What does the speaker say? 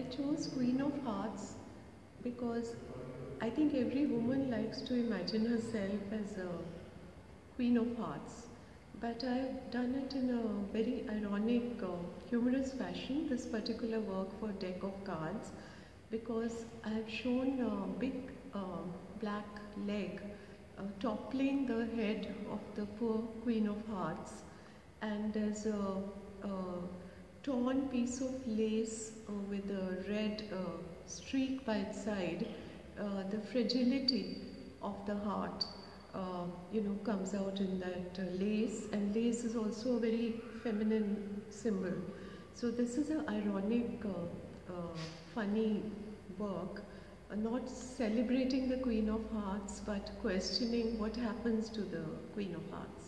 chose Queen of Hearts because I think every woman likes to imagine herself as a Queen of Hearts. But I've done it in a very ironic, humorous fashion, this particular work for deck of cards, because I've shown a big black leg toppling the head of the poor Queen of Hearts, and there's a torn piece of lace with a red streak by its side. The fragility of the heart comes out in that lace, and lace is also a very feminine symbol. So this is an ironic, funny work, not celebrating the Queen of Hearts, but questioning what happens to the Queen of Hearts.